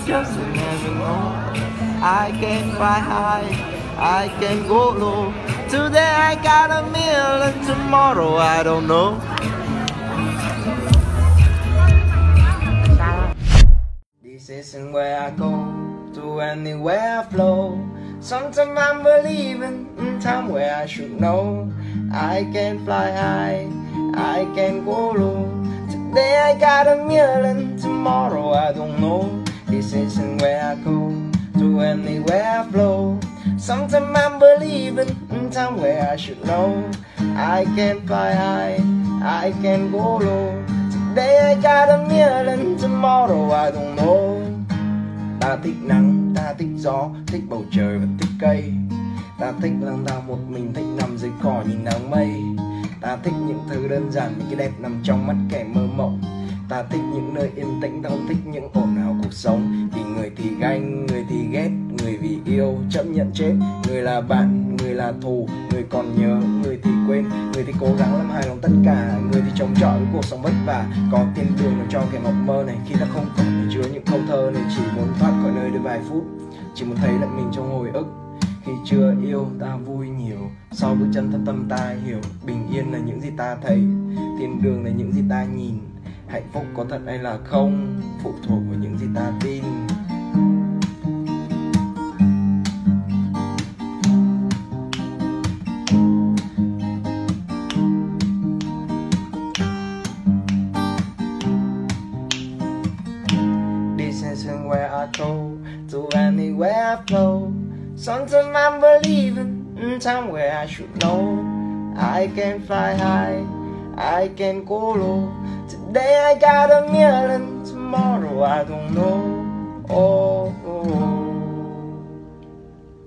just never know. I can fly high, I can go low. Today I got a million, tomorrow I don't know. This isn't where I go, to anywhere I flow. Sometimes I'm believing, time where I should know. I can fly high, I can go low. Today I got a million, tomorrow I don't know. This isn't where I go, to anywhere I flow. Sometimes I'm believing, time where I should know. I can fly high, I can go low. Today I got a million, tomorrow I don't know. Ta thích nắng, ta thích gió, thích bầu trời và thích cây. Ta thích lang thang một mình, thích nằm dưới cỏ nhìn nắng mây. Ta thích những thứ đơn giản, những cái đẹp nằm trong mắt kẻ mơ mộng. Ta thích những nơi yên tĩnh, ta không thích những ồn ào cuộc sống. Vì người thì ganh, người thì ghét, người vì yêu chấp nhận chết. Người là bạn, người là thù, người còn nhớ, người thì quên. Người thì cố gắng làm hài lòng tất cả, người thì chống chọi với cuộc sống vất vả. Có thiên đường nào cho kẻ mộng mơ này, khi ta không còn để chứa những câu thơ này. Chỉ muốn thoát khỏi nơi đây vài phút, chỉ muốn thấy lại mình trong hồi ức. Khi chưa yêu ta vui nhiều, sau bước chân thâm tâm ta hiểu. Bình yên là những gì ta thấy, thiên đường là những gì ta nhìn. Hạnh phúc có thật hay là không, phụ thuộc vào những gì ta tin. This isn't where I go, to anywhere I flow. Sometimes I'm believing, time where I should know. I can fly high, I can go low. Today I got a million, tomorrow I don't know.